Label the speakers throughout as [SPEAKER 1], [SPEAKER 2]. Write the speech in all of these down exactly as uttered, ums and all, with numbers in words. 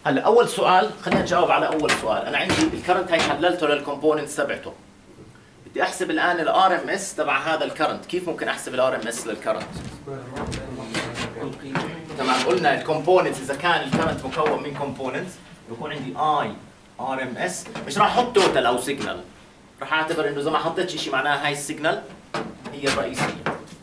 [SPEAKER 1] هلا اول سؤال خلينا نجاوب على اول سؤال. انا عندي الكرنت هي حللته للكومبوننتس تبعته. بدي احسب الان الار ام اس تبع هذا الكرنت. كيف ممكن احسب الار ام اس للكرنت؟ تمام، قلنا الكومبوننتس اذا كان الكرنت مكون من كومبوننتس بكون عندي اي ار ام اس. مش راح احط توتال او سيجنال، راح اعتبر انه اذا ما حطيتش شيء معناها هاي السيجنال هي الرئيسيه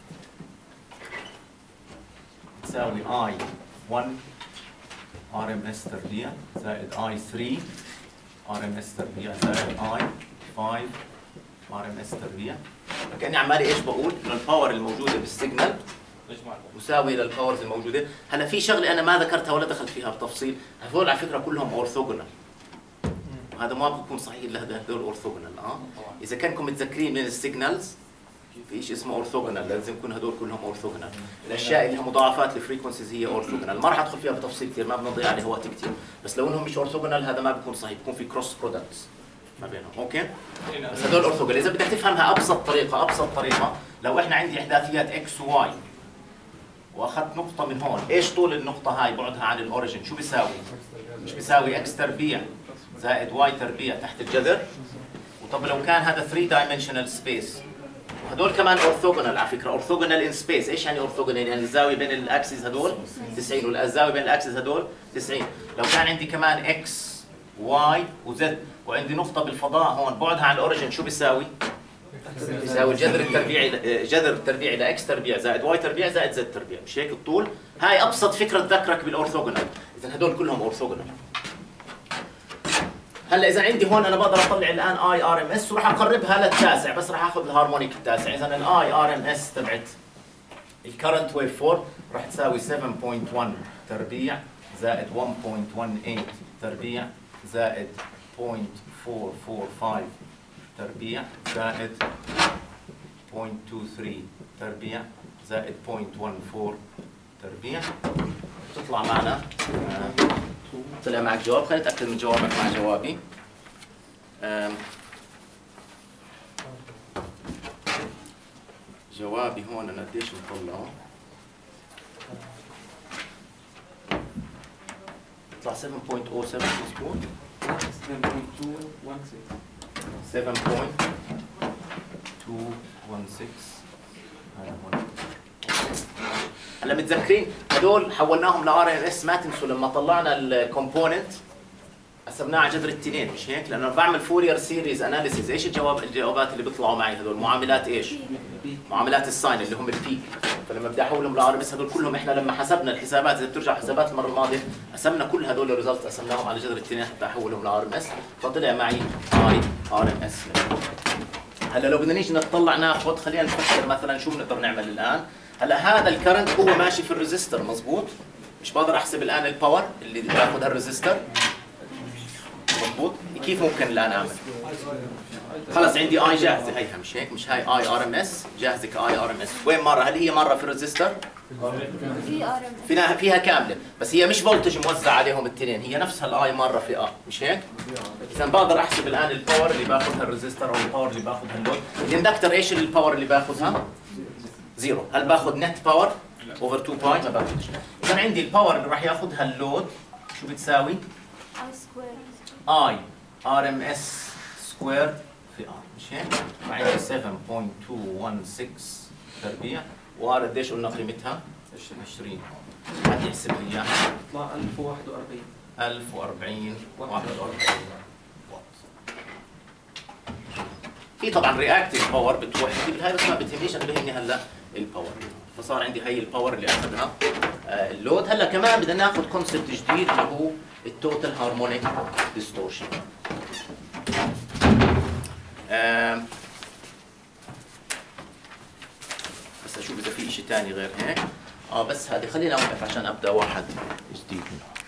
[SPEAKER 1] تساوي اي واحد ار ام اس تربيع زائد اي ثلاثة ار ام اس تربيع زائد اي خمسة ار ام اس تربيع. كاني عمالي ايش بقول؟ انه الباور الموجوده بالسيجنال مساويه للباورز الموجوده. هلا في شغله انا ما ذكرتها ولا دخلت فيها بتفصيل، هذول على فكره كلهم اورثوجونال، وهذا ما بيكون صحيح لهذول اورثوجونال. اه اذا كانكم متذكرين من السيجنالز في شيء اسمه اورثوجونال، لازم يكون هذول كلهم اورثوجونال. الاشياء اللي لها مضاعفات الفريكونسيز هي اورثوجونال. ما راح ادخل فيها بتفصيل كثير، ما بنضيع عليه وقت كثير، بس لو انهم مش اورثوجونال هذا ما بيكون صحيح، بيكون في كروس برودكتس ما بينهم. اوكي، بس هذول اورثوجونال. اذا بدك تفهمها ابسط طريقه ابسط طريقه، لو احنا عندي احداثيات اكس وواي واخذت نقطه من هون، ايش طول النقطه هاي بعدها عن الاوريجن؟ شو بيساوي؟ مش بيساوي اكس تربيع زائد واي تربيع تحت الجذر؟ وطب لو كان هذا ثري دايمنشنال سبيس، هدول كمان اورثوجونال على فكره، اورثوجونال ان سبيس. ايش يعني اورثوجونال؟ يعني الزاويه بين الاكسس هدول تسعين والزاويه بين الاكسس هدول تسعين. لو كان عندي كمان اكس واي وزد وعندي نقطه بالفضاء هون بعدها عن الاوريجن، شو بيساوي؟ بيساوي الجذر التربيعي جذر التربيعي لاكس تربيع زائد واي تربيع زائد زد تربيع. مش هيك الطول؟ هاي ابسط فكره تذكرك بالاورثوجونال. اذا هدول كلهم اورثوجونال. هلا اذا عندي هون انا بقدر اطلع الان اي ار ام اس وراح اقربها للتاسع، بس راح اخذ الهارمونيك التاسع. اذا الاي ار ام اس تبعت الكرنت ويف فور راح تساوي سبعة فاصلة واحد تربيع زائد واحد فاصلة ثمانية تربيع زائد صفر فاصلة أربعة أربعة خمسة تربيع زائد صفر فاصلة اثنين ثلاثة تربيع زائد صفر فاصلة واحد أربعة تربيع. تطلع معنا طلع معك جواب. خليني اتاكد من جوابك مع جوابي. جوابي هون انا قديش مطلعه؟ يطلع سبعة فاصلة صفر سبعة مضبوط؟ سبعة فاصلة اثنين واحد ستة. هلا متذكرين هدول حولناهم لار ام اس. ما تنسوا لما طلعنا الكومبوننت قسمناه على جذر التنين، مش هيك؟ لانه بعمل فورير سيريز اناليسيز. ايش الجواب الجوابات اللي بيطلعوا معي هدول؟ معاملات ايش؟ معاملات الساين اللي هم البي. فلما بدي احولهم لار ام اس هدول كلهم احنا لما حسبنا الحسابات، اذا بترجع حسابات المره الماضيه قسمنا كل هدول الريزلت قسمناهم على جذر التنين حتى احولهم لار ام اس، فطلع معي اي ار ام اس. هلا لو بدنا نيجي نطلع ناخذ، خلينا نفكر مثلا شو بنقدر نعمل الان. هلا هذا الكرنت هو ماشي في الريزستور مضبوط؟ مش بقدر احسب الان الباور اللي بياخذها الريزستور مضبوط؟ كيف ممكن الان اعمل؟ خلص عندي اي جاهزه هيها، مش هيك؟ مش هاي اي ار ام اس جاهزه كاي ار ام اس. وين مره؟ هل هي مره في الريزستور؟
[SPEAKER 2] في ار ام
[SPEAKER 1] فيها فيها كامله، بس هي مش فولتج موزع عليهم الاثنين، هي نفسها الاي مره في ار، مش هيك؟ اذا بقدر احسب الان الباور اللي باخذها الريزستور او الباور اللي باخذها اللود. الاندكتر ايش الباور اللي باخذها؟ زيرو. هل باخذ نت باور اوفر تو باي؟ ما باخذش. اذا عندي الباور اللي راح ياخذها اللود شو بتساوي؟
[SPEAKER 2] اي سكوير
[SPEAKER 1] اي ار ام اس سكوير في ار، مش هيك؟ فعندي سبعة فاصلة اثنين واحد ستة تربيع، وار قديش قلنا قيمتها؟ عشرين. حد يحسب لي اياها؟
[SPEAKER 3] يطلع ألف وواحد وأربعين.
[SPEAKER 1] ألف وأربعين واحد وأربعين واط. في طبعا رياكتيف باور بتروح هاي، بس ما بتهمنيش، انا بهمني هلا الباور. فصار عندي هي الباور اللي اخذها آه اللود. هلا كمان بدنا ناخذ كونسبت جديد اللي هو التوتال هارمونيك ديستورشن. آه بس اشوف اذا في شيء ثاني غير هيك. اه بس هذه خلينا اوقف عشان ابدا واحد جديد منه.